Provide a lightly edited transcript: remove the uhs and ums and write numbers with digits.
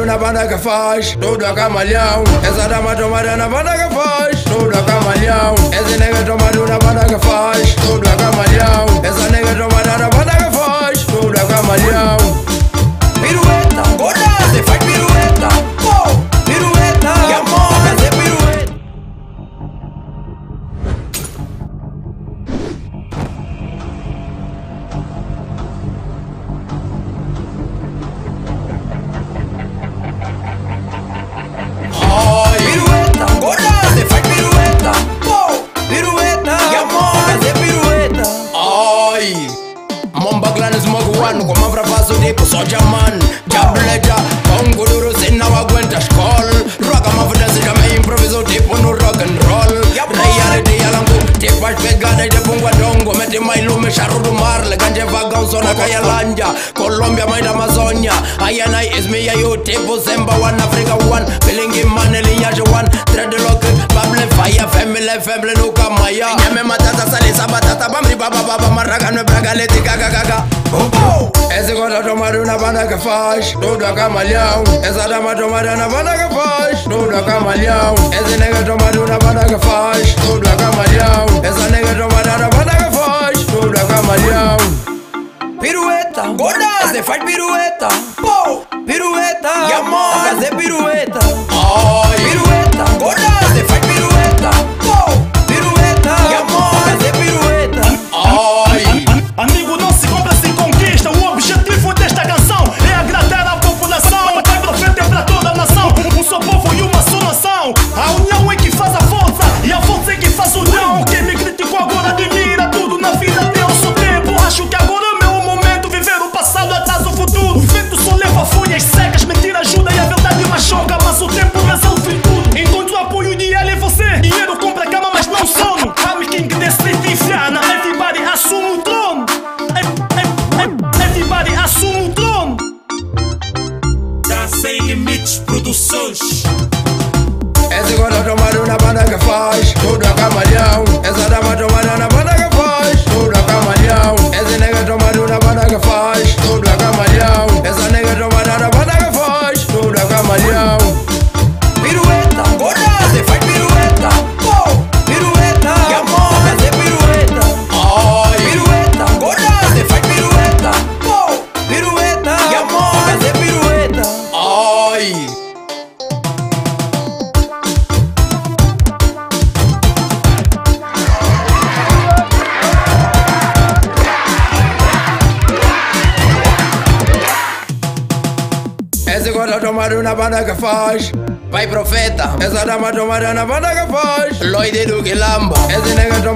na banda que faz tudo a camalhão. Essa dama tomada na banda que faz tudo a camalhão. Esse nega tomado na banda que faz tudo a camalhão. Essa nega tomada na banda que faz tudo a camalhão. Pirueta, gorda, você faz pirueta. Oh, pirueta, que amor, fazer pirueta. Como pra faço tipo soja man. Jableja, com gururu se não aguenta escola. Rock a mafia já me improviso tipo no rock and roll. Reality alango, tipo as pegadas de punguadongo. Mete mais lume, charro do mar. Legante vagão, só na Caialândia. Colômbia, mãe da Amazônia. Ayanai is me, you tipo Zemba one, Africa one. Feeling man, linhagem one. Dreadlock, bable fire, family nunca maia. Nhame matata, salisa, batata, bamri, baba, marraga, no bragalete, gaga. Esse gorda tomado na banda que faz tudo a camalhão. Essa dama tomada na banda que faz tudo a camalhão. Esse nega tomado na banda que faz tudo a camalhão. Essa nega tomada na banda que faz tudo a camalhão. Pirueta, gorda, você faz pirueta. Oh, pirueta, que amor, fazer pirueta. Oh, pirueta, gorda, você faz pirueta. Oh, pirueta, que amor, fazer pirueta. Oh, amigo, não se compra, se conquista. O objetivo desta canção é agradar a população. O pai profeta é pra toda a nação. Um só povo e uma só nação. A união é que faz a força e a força é que faz o união. Quem me criticou agora admira tudo na vida tem o seu tempo. Acho que agora é o meu momento. Viver o passado atrás do futuro. O vento só leva folhas secas. Mentira ajuda e a verdade machuca. Mas o tempo resolve tudo. Encontro apoio de ela e você. Dinheiro compra cama, mas não sono. I'm king desse Fiana. Everybody assume o trono. Everybody assume o trono. Já sem limites, produções. Esse gorda tomado na banda que faz tudo a camalhão. Essa dama tomada na banda que faz tudo a camalhão. Esse nega tomado na banda que faz tudo a camalhão. Essa nega tomada na banda que faz tudo a camalhão. Pirueta, gorda, você faz pirueta. Oh, pirueta, que amor, fazer pirueta. Oh, pirueta, gorda, você faz pirueta. Oh, pirueta, que amor, fazer pirueta. Oh. Esse gorda tomado na banda que faz Pai profeta. Essa dama tomada na banda que faz Lloyd do Quilamba. Esse nega